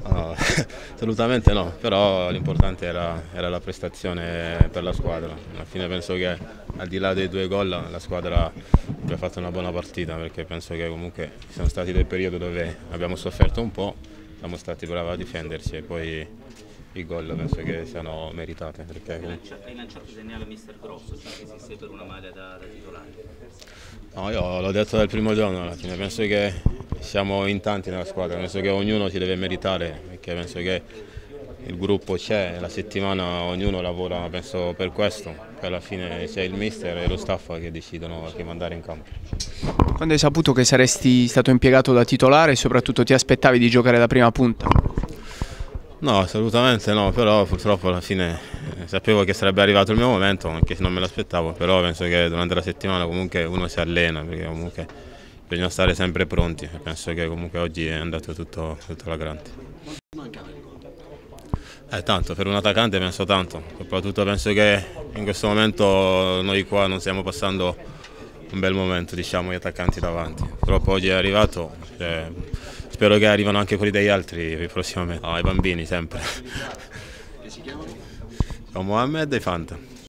No, assolutamente no, però l'importante era la prestazione per la squadra. Alla fine penso che al di là dei due gol la squadra abbia fatto una buona partita, perché penso che comunque ci sono stati dei periodi dove abbiamo sofferto un po', siamo stati bravi a difenderci e poi i gol penso che siano meritate. Perché Hai lanciato segnale a Mister Grosso, cioè che esiste per una maglia da titolare. no, io l'ho detto dal primo giorno, alla fine penso che siamo in tanti nella squadra, penso che ognuno si deve meritare, perché penso che il gruppo c'è, la settimana ognuno lavora penso per questo, poi alla fine c'è il mister e lo staff che decidono chi mandare in campo. Quando hai saputo che saresti stato impiegato da titolare e soprattutto ti aspettavi di giocare da prima punta? No, assolutamente no, però purtroppo alla fine sapevo che sarebbe arrivato il mio momento, anche se non me l'aspettavo, però penso che durante la settimana comunque uno si allena, perché comunque bisogna stare sempre pronti e penso che comunque oggi è andato tutto alla grande. Tanto, per un attaccante penso tanto, soprattutto penso che in questo momento noi qua non stiamo passando un bel momento, diciamo, gli attaccanti davanti. Purtroppo oggi è arrivato, spero che arrivano anche quelli degli altri prossimamente. No, i bambini sempre. Che si chiamano? Sono Mohamed e Fanta.